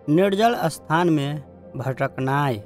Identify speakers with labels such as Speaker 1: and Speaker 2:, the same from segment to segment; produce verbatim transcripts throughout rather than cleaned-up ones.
Speaker 1: निर्जल स्थान में भटकनाइ।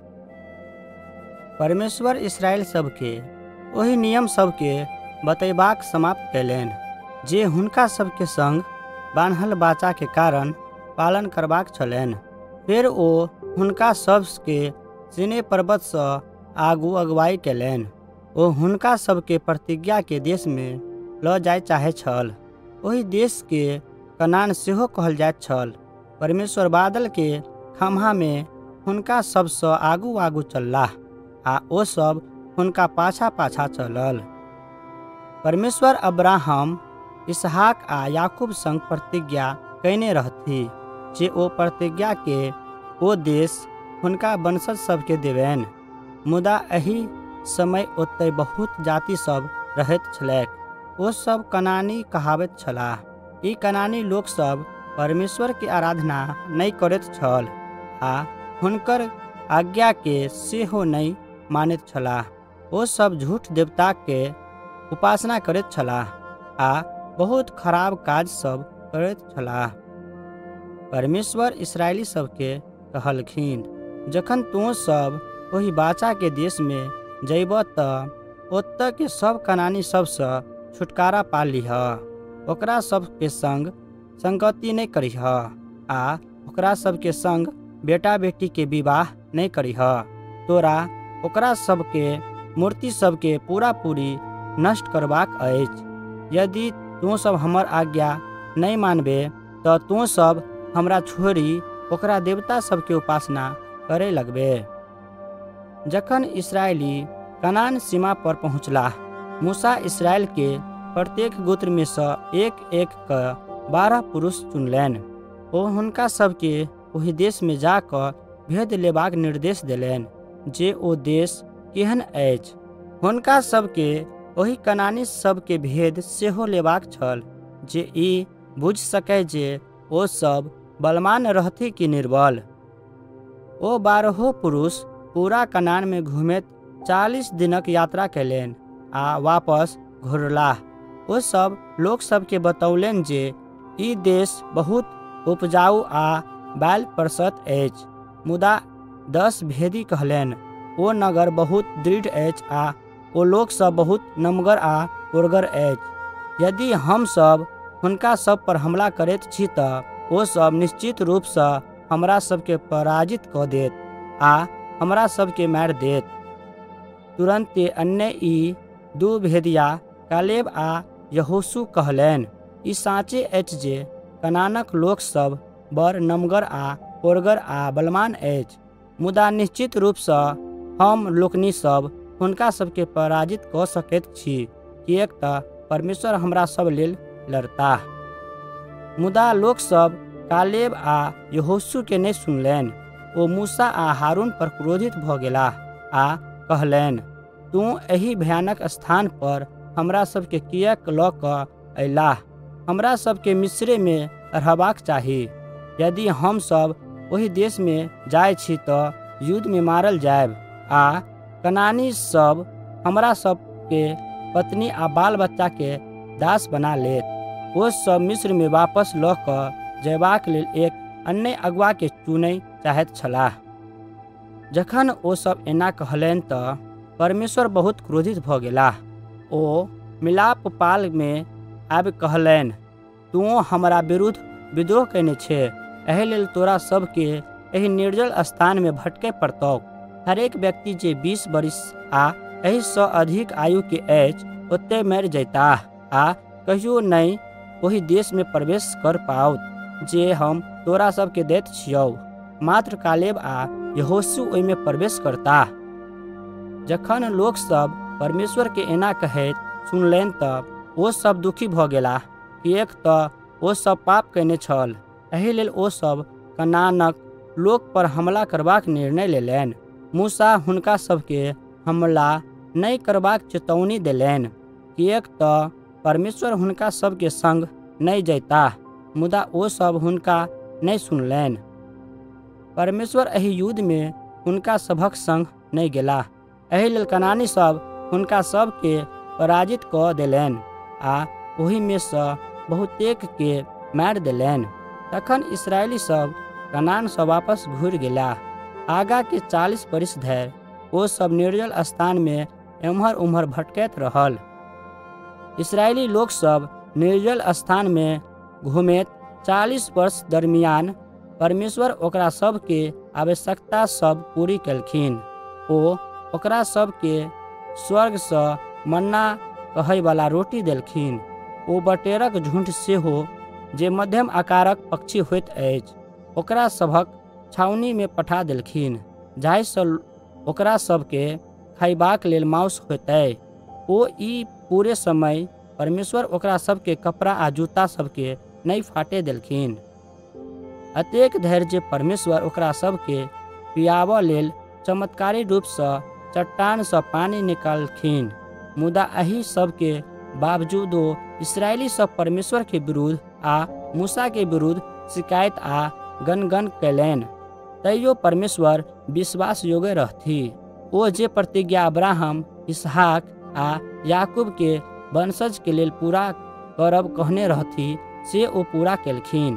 Speaker 1: परमेश्वर इसराइल सबके ओही नियम सबके बतैबाक समाप्त कयलनि जे हुनका सबके संग बान्हल बाचा के कारण पालन करबाक छलनि। फेर ओ हुनका सबके सीनै पर्वत सँ आगू अगुवाई कयलनि। ओ हुनका सबके प्रतिज्ञा के देश में लऽ जाय चाहै छल। ओहि देश के कनान सेहो कहल जाइत छल। परमेश्वर बादल के खम्हा में हुनका सबसँ आगू आगू चललाह आ ओ सब हुनका पाछा पाछा चलल। परमेश्वर अब्राहम, इसहाक आ याकूब संग प्रतिज्ञा कयने रहथि जे ओ प्रतिज्ञा के ओ देश हुनका वंशज सबके देबनि। मुदा एहि समय ओतय बहुत जाति सब रहैत छलैक। ओ सब कनानी कहाबैत छलाह। ई कनानी लोक सब परमेश्वर के आराधना नहि करैत छल आ हुनकर आज्ञा के सेहो नहि मानैत छलाह। ओ सब झूठ देवता के उपासना करैत छलाह आ बहुत खराब काज सब करैत छलाह। परमेश्वर इसराइली सबके कहलखिन, जखन तू सब ओहि बाचा के देश में जइबह तऽ ओतऽ के सब कनानी सबसँ छुटकारा पा लिह। ओकरा सबके संग संगति नहि करीह आ ओकरा सबके संग बेटा बेटी के विवाह नहीं करीह। तोरा ओकरा सबके मूर्ति सबके पूरा पूरी नष्ट करबाक अछि। यदि तू सब हमर आज्ञा नहीं मानबे तऽ तू सब हमरा छोड़ी ओकरा देवता सबके उपासना करे लगबे। जखन इसराइली कनान सीमा पर पहुँचलाह, मूसा इसराइल के प्रत्येक गोत्र में सँ एक एक क बारह पुरुष चुनलनि। ओ हुनका सबके ओहि देश में जाकऽ भेद लेबाक निर्देश देलनि जे ओ देश केहन अछि। हुनका सबके ओहि कनानी सबके भेद सेहो लेबाक छल जे ई बुझि सकै जे ओ सब बलवान रहथि कि निर्बल। ओ बारहो पुरुष पूरा कनान में घुमैत चालीस दिनक यात्रा कयलनि आ वापस घुरलाह। ओ सब लोक सबके बतौलनि जे ई देश बहुत उपजाऊ आ बैल परसत अछि। मुदा दस भेदी कहलनि, ओ नगर बहुत दृढ़ अछि आ ओ लोक सब बहुत नमगर आ उर्गर अछि। यदि हम सब हुनका सब पर हमला करैत छी तऽ ओ सब निश्चित रूप सँ हमरा सबके पराजित कऽ देत आ हमरा सबके मारि देत। तुरंते अन्य ई दू भेदिया कालेब आ यहोशू कहलनि, ई साँचे अछि जे कनानक लोक सब बड़ नमगर आ उर्गर आ बलवान अछि। मुदा निश्चित रूप सँ हम लोकनि सब हुनका सबके पराजित कऽ सकैत छी, किएक तऽ परमेश्वर हमरा सब लेल लड़ताह। मुदा लोक सब कालेब आ यहोशू के नहि सुनलनि। ओ मूसा आ हारून पर क्रोधित भऽ गेलाह आ कहलनि, तू एहि भयानक स्थान पर हमरा सबके किएक लऽ कऽ अयलाह? हमरा सबके मिस्र में रहबाक चाही। यदि हम सब ओहि देश में जाइ छी तऽ युद्ध में मारल जायब आ कनानी सब हमरा सबके पत्नी आ बाल बच्चा के दास बना लेत। ओ सब मिस्र में वापस लऽ कऽ जयबाक लेल एक अन्य अगुआ के चुनय चाहैत छलाह। जखन ओ सब एना कहलनि तऽ परमेश्वर बहुत क्रोधित भऽ गेलाह। ओ मिलाप पाल में आबि कहलनि, तू हमरा विरुद्ध विद्रोह कयने छे, एहि लेल तोरा सबके एहि निर्जल स्थान में भटकै पड़तौ। हरेक व्यक्ति जे बीस बरिस आ एहि सँ अधिक आयु के अछि ओतय मरि जैताह आ कहियो नहि ओहि देश में प्रवेश कर पाओत जे हम तोरा सबके दैत छियौ। मात्र कालेब आ यहोशू ओहि में प्रवेश करताह। जखन लोक सब परमेश्वर के एना कहैत सुनलनि तऽ ओ सब दुखी भऽ गेलाह, किएक तऽ ओ सब पाप कयने छल। एहि लेल ओ सब कनानक लोक पर हमला करबाक निर्णय लेलनि। मूसा हुनका सबके हमला नहि करबाक चेतौनी देलनि, किएक तऽ परमेश्वर हुनका सबके संग नहि जैताह। मुदा ओ सब हुनका नहि सुनलनि। परमेश्वर एहि युद्ध में हुनका सभक संग नहि गेलाह। एहि लेल कनानी सब हुनका सबके पराजित कऽ देलनि आ ओहि में सँ बहुतेक के मारि देलनि। तखन इस्राएली सब कनान सँ वापस घुरि गेला। आगा के चालीस बरिस धरि ओ सब निर्जल स्थान में एम्हर उम्हर भटकैत रहल। इसराइली लोक सब निर्जल स्थान में घूमैत चालीस वर्ष दरमियान परमेश्वर ओकरा सब के आवश्यकता सब पूरी केलखिन। ओ ओकरा सब के स्वर्ग सँ मन्ना कहै वाला रोटी देलखिन। ओ बटेरक झुंड सेहो जे मध्यम आकारक पक्षी होइत अछि ओकरा सभक छावनी में पठा देलखिन, जाहि सँ ओकरा सबके खयबाक लेल मांस होतै। ओ ई पूरे समय परमेश्वर ओकरा सबके कपड़ा आ जूता सबके नहीं फाटे देलखिन। अतेक धैर्य जे परमेश्वर ओकरा सबके पियाबऽ लेल चमत्कारी रूप सँ चट्टान सँ पानी निकालखिन। मुदा एहि सब के बावजूदो इसराइली सब परमेश्वर के विरुद्ध आ मूसा के विरुद्ध शिकायत आ गनगन कैलनि। तैयो परमेश्वर विश्वास योग्य रहथि। ओ जे प्रतिज्ञा अब्राहम, इसहाक आ याकूब के वंशज के लेल पूरा करब कहने रहथि से ओ पूरा केलखिन।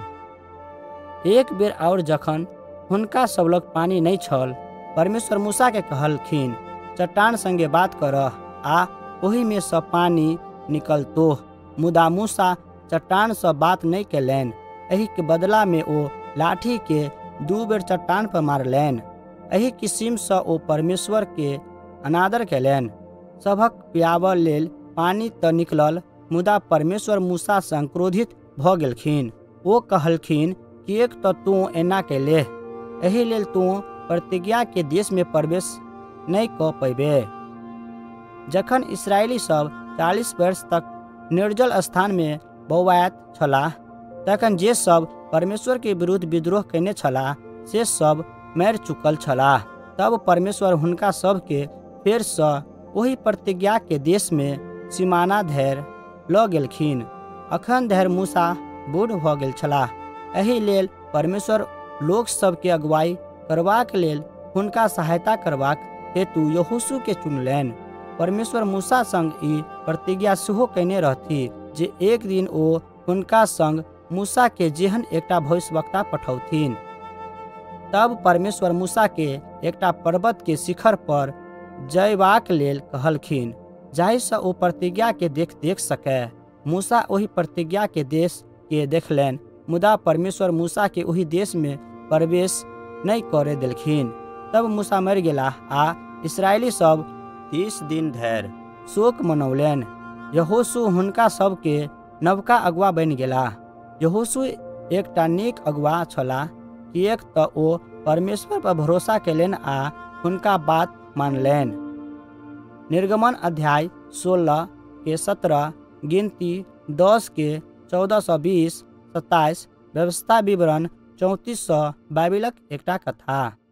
Speaker 1: एक बेर और जखन हुनका सब लग पानी नहीं छल, परमेश्वर मूसा के कहलखिन, चट्टान संगे बात करह आ ओही में सँ पानी निकलतोह। मुदा मूसा चट्टान सँ बात नहीं केलनि। एही के बदला में ओ लाठी के दू बेर चट्टान पर मारलनि। एही किसिम सँ ओ परमेश्वर के अनादर केलनि। सभक पियाबऽ लेल पानी तऽ निकलल, मुदा परमेश्वर मूसा संग क्रोधित भऽ गेलखिन। ओ कहलखिन, किएक तऽ तू एना केलेह? एही लेल तू प्रतिज्ञा के देश में प्रवेश नहीं कऽ पैबे। जखन इसराइली सब चालीस वर्ष तक निर्जल स्थान में बौआइत छलाह, तखन जे सब परमेश्वर के विरुद्ध विद्रोह केने छलाह से सब मरि चुकल छलाह। तब परमेश्वर हुनका सब के फेर सँ ओही प्रतिज्ञा के देश में सीमाना धरि लऽ गेलखिन। अखन धरि मूसा बूढ़ भऽ गेल छलाह। एही लेल परमेश्वर लोक सब के अगुवाई करबाक लेल हुनका सहायता करबाक हेतु यहोशू के चुनलनि। परमेश्वर मूसा संग ई प्रतिज्ञा सेहो कयने रहथि जे एक दिन ओ हुनका संग मूसा के जेहन एकटा भविष्यवक्ता पठौथिन। तब परमेश्वर मूसा के एकटा पर्वत के शिखर पर जयबाक लेल कहलखिन, जाहि सँ ओ प्रतिज्ञा के देख देख सकै। मूसा ओही प्रतिज्ञा के देश के देखलनि, मुदा परमेश्वर मूसा के ओही देश में प्रवेश नहीं करे देलखिन। तब मूसा मरि गेलाह आ इसराइली सब तीस दिन धरि शोक मनौलनि। यहोशू हुनका सब के नवका अगुआ बनि गेलाह। यहोशू एकटा नीक अगुआ छलाह, किएक तऽ ओ परमेश्वर पर भरोसा केलनि आ हुनका बात मानलनि। निर्गमन अध्याय सोलह के सत्रह, गिनती दस के चौदह सौ बीस सत्ताईस, व्यवस्था विवरण चौंतीस सौ बाइबिलक एकटा कथा।